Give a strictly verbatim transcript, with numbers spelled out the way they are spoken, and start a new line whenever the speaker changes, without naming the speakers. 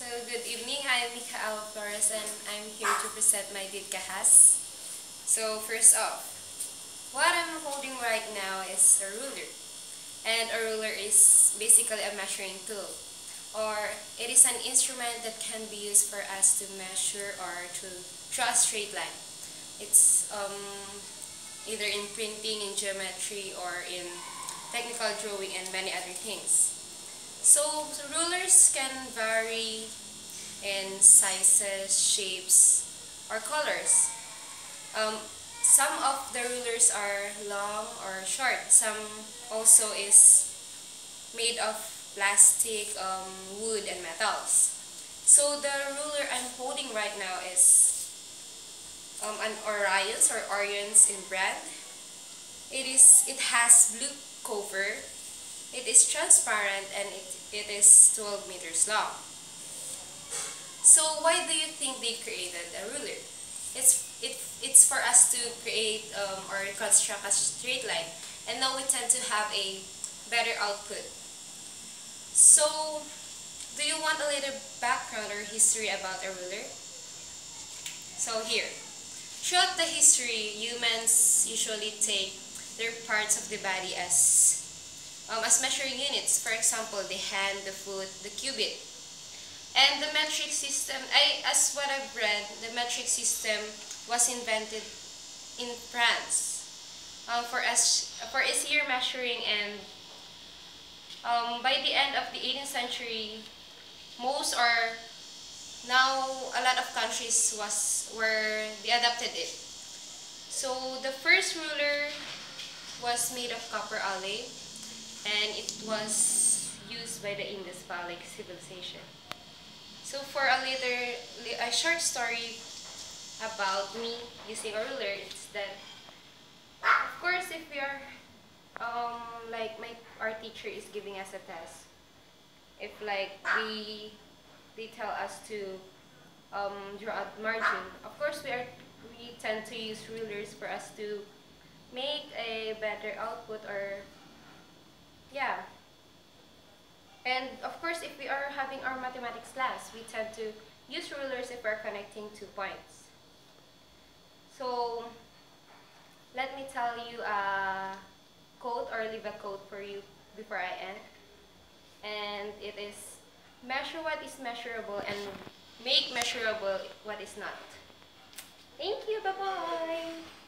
So, good evening. I'm Micaela Flores and I'm here to present my Didkahas. So, first off, what I'm holding right now is a ruler. And a ruler is basically a measuring tool. Or it is an instrument that can be used for us to measure or to draw a straight line. It's um, either in printing, in geometry, or in technical drawing and many other things. So, rulers can vary in sizes, shapes, or colors. Um, some of the rulers are long or short. Some also is made of plastic, um, wood, and metals. So the ruler I'm holding right now is um, an Orion's or Orion's in brand. It is. It has blue cover. It is transparent and it, it is twelve meters long. So why do you think they created a ruler? It's it, it's for us to create um, or construct a straight line, and now we tend to have a better output. So, do you want a little background or history about a ruler? So here, throughout the history, humans usually take their parts of the body as um, as measuring units. For example, the hand, the foot, the cubit. And the metric system, I, as what I've read, the metric system was invented in France uh, for us for easier measuring, and um, by the end of the eighteenth century, most or now a lot of countries was where they adopted it. So the first ruler was made of copper alloy, and it was used by the Indus Valley civilization. So for a later, a short story about me using a ruler, it's that, of course, if we are, um, like my, our teacher is giving us a test, if like we, they tell us to um, draw a margin, of course we are, we tend to use rulers for us to make a better output, or, yeah. And of course, if we are having our mathematics class, we tend to use rulers if we're connecting two points. So, let me tell you a quote or leave a quote for you before I end. And it is, measure what is measurable and make measurable what is not. Thank you, bye-bye!